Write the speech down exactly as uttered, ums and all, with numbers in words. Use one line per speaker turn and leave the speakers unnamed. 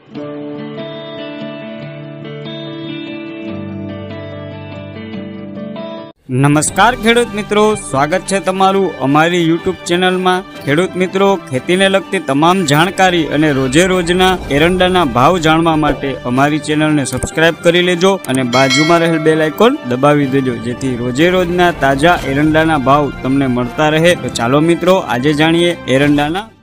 નમસ્કાર ખેડૂત મિત્રો, સ્વાગત છે તમારું અમારી યુટ્યુબ ચેનલમાં। ખેડૂત મિત્રો, ખેતીને લગતી તમામ જાણકારી અને રોજે રોજના એરંડાના ભાવ જાણવા માટે અમારી ચેનલને સબસ્ક્રાઇબ કરી લેજો અને બાજુમાં રહેલ બેલ આઇકોન દબાવી દેજો, જેથી રોજે રોજના તાજા એરંડાના ભાવ તમને મળતા રહે। તો ચાલો મિત્રો, આજે જાણીએ એરંડાના